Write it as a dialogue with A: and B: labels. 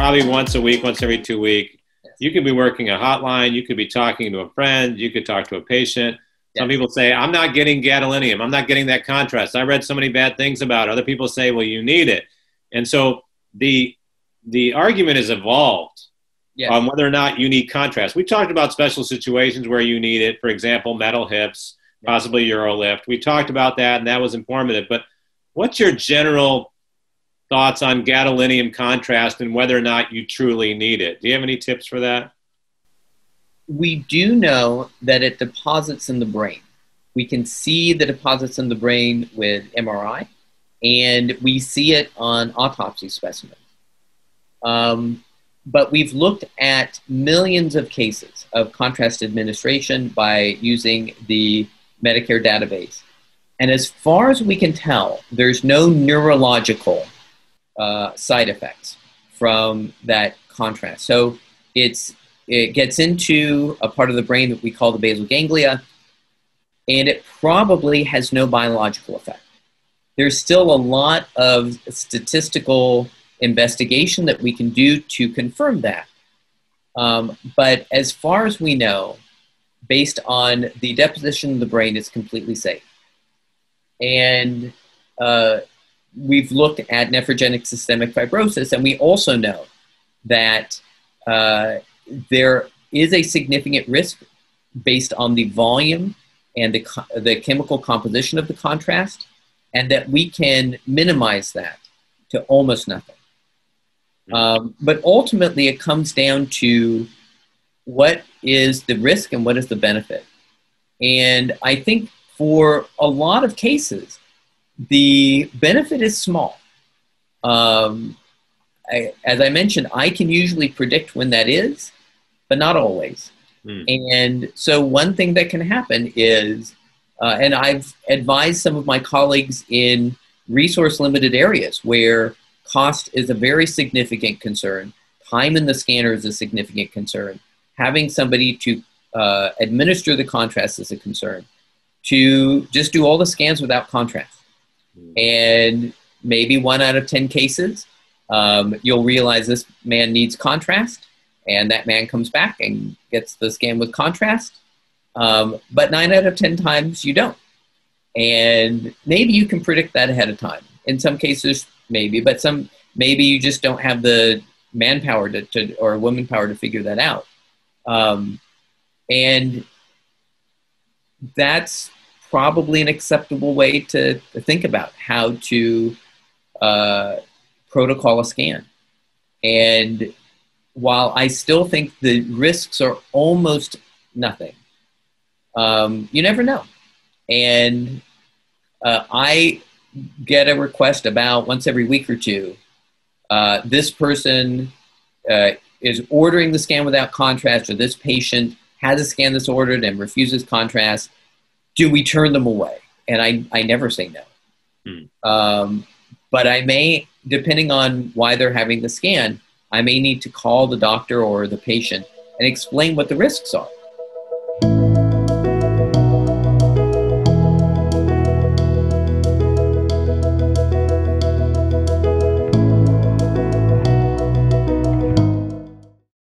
A: probably once a week, once every 2 weeks.
B: Yes.
A: You could be working a hotline. You could be talking to a friend. You could talk to a patient. Some people say, I'm not getting gadolinium. I'm not getting that contrast. I read so many bad things about it. Other people say, well, you need it. And so the argument has evolved on whether or not you need contrast. We talked about special situations where you need it. For example, metal hips, possibly UroLift. We talked about that, and that was informative. But what's your general thoughts on gadolinium contrast and whether or not you truly need it? Do you have any tips for that?
B: We do know that it deposits in the brain. We can see the deposits in the brain with MRI, and we see it on autopsy specimens. But we've looked at millions of cases of contrast administration by using the Medicare database. And as far as we can tell, there's no neurological side effects from that contrast. So it gets into a part of the brain that we call the basal ganglia, and it probably has no biological effect. There's still a lot of statistical investigation that we can do to confirm that. But as far as we know, based on the deposition of the brain, it's completely safe. And we've looked at nephrogenic systemic fibrosis, and we also know that there is a significant risk based on the volume and the chemical composition of the contrast, and that we can minimize that to almost nothing. But ultimately, it comes down to what is the risk and what is the benefit. And I think for a lot of cases, the benefit is small. As I mentioned, I can usually predict when that is, but not always. And so one thing that can happen is, and I've advised some of my colleagues in resource-limited areas where cost is a very significant concern, time in the scanner is a significant concern, having somebody to administer the contrast is a concern, to just do all the scans without contrast. And maybe 1 out of 10 cases, you'll realize this man needs contrast, and that man comes back and gets the scan with contrast. But 9 out of 10 times you don't. And maybe you can predict that ahead of time. In some cases, maybe, but maybe you just don't have the manpower or woman power to figure that out. And that's probably an acceptable way to think about how to protocol a scan. And while I still think the risks are almost nothing, you never know. And I get a request about once every week or two. This person is ordering the scan without contrast, or this patient has a scan that's ordered and refuses contrast. Do we turn them away? And I never say no. But I may, depending on why they're having the scan, I may need to call the doctor or the patient and explain what the risks are.